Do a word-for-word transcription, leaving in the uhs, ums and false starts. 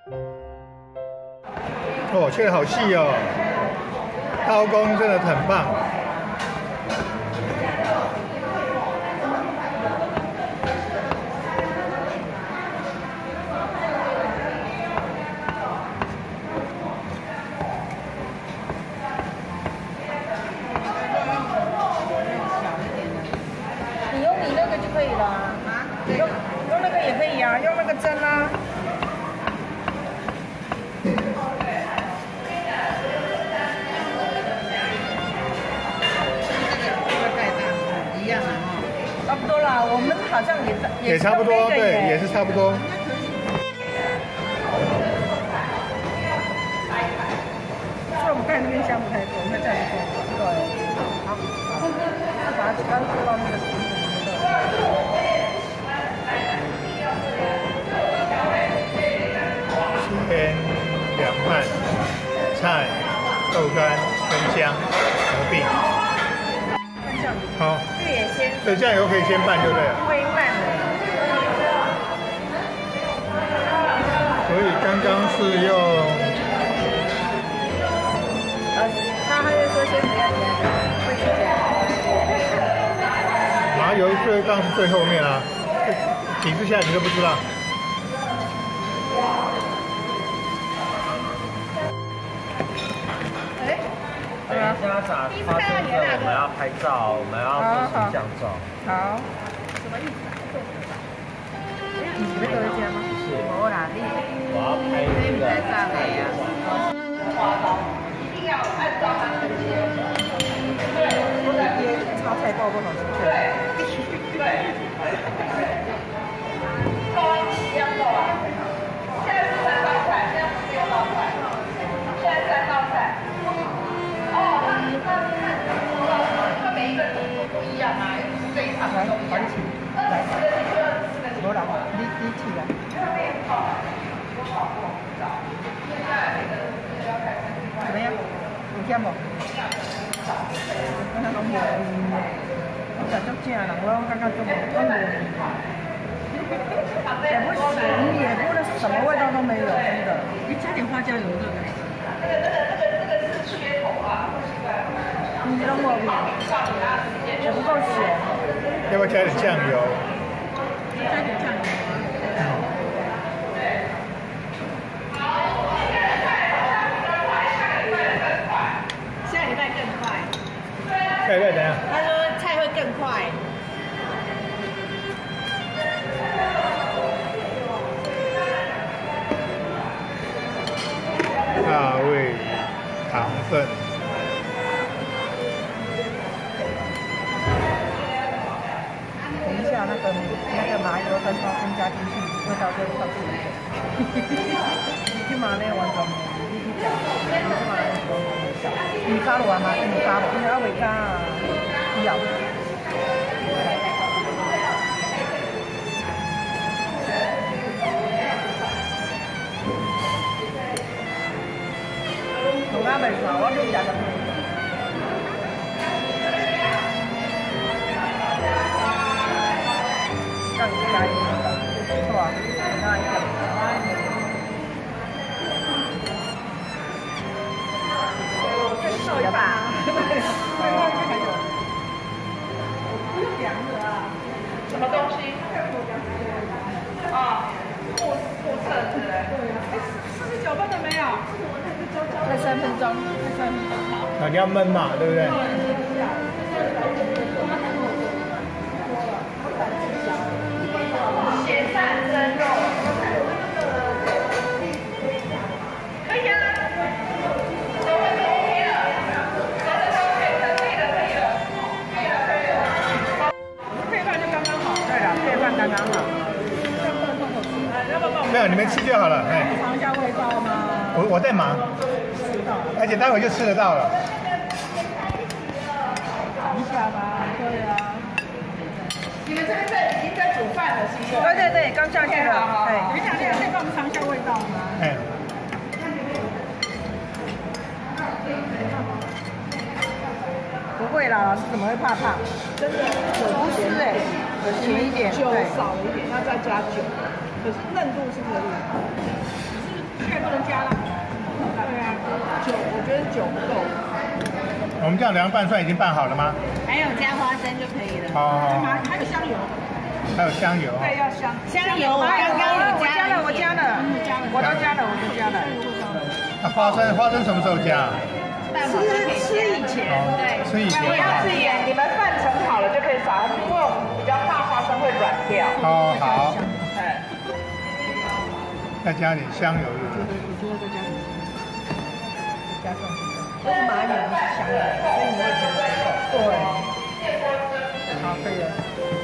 哦，切的好细哦，刀工真的很棒。 你用你那个就可以了啊，用用那个也可以啊，用那个针啊。 差不多啦，我们好像也也差不多，对，也是差不多。 所以我们看那边香不太多，应该这样多。对，好，好，再把它刚做到那个程度， 先凉拌菜、豆干跟姜合并。好。 对，酱油可以先拌就对了。 会拌的。 所以刚刚是用， 呃，他还是说先不要加，会加。 麻油最刚是最后面啦、啊，几次下你都不知道。 等一下打花生粉，我们要拍照，我们要做形象照。 好。什么意思？你准备多一件吗？ 谢谢。 我哪里？ 我要拍那个上来呀。一定要按照它的节奏。对，我感觉炒菜包不好吃。对，必须对。高安一样够啊。现在是三道菜，现在是六道菜，现在三道菜。 哦，那你看看，它每一个程度不一样啊，又不是这一场都一样。来，我来，你你起来。怎么样？有甜不？刚刚拢无，我感觉正人，我刚刚都无，都无。也不咸，也不那什么味道都没有，真的。你加点花椒油对不对？那个、那个、那个、那个是噱头啊。 你让我也不够咸， 要不要加点酱油？ 加点酱油啊！下礼拜更快。 下礼拜怎样？ 他说菜会更快。 大味糖分。 那个那个麻油跟花生加进去，味道就特别。你去麻咧完全无，你去食，你去麻咧完全无味道。唔加落啊嘛，唔加，因为未加啊，有。我啱未炒，我都食咁。 让你加一点，是吧？加一点。再瘦一把。不用凉的啊。什么东西？啊，护护色是不是？对啊。哎，四十九分了没有？再三分钟，再三分钟。 啊，你要焖嘛，对不对？ 咸蛋蒸肉，可以啊，都 OK 了，都 OK 了，可以了，可以了，可以了，可以了。配饭就刚刚好。对了，配饭刚刚好。 没有，你们吃就好了，哎。 尝一下味道吗？ 我我在忙，而且待会就吃得到了。 尝一下吧，对啊。 你们这边在已经在煮饭了，是不是？对对对，刚下去了。对，等一下，等一下，可以帮我们尝一下味道吗？ 哎。 不会啦，老师怎么会怕烫？真的，不是哎，咸一点，酒少了一点，要再加酒，可是嫩度是可以。只是现在不能加了。对啊，酒我觉得酒不够。 我们这样凉拌蒜已经拌好了吗？ 还有加花生就可以了。 好好。 还还有香油。 还有香油。 对，要香。 香油我刚刚有加了， 我加了，我都加了，我都加了。 那花生花生什么时候加？ 吃吃以前， 对，吃以前。 不要自盐，你们饭盛好了就可以撒，因为我们比较怕花生会软掉。 哦，好。 哎， 再加点香油， 我觉得我觉得再加点加上去，这是麻油，是香油，所以你会觉得对，好，可以了。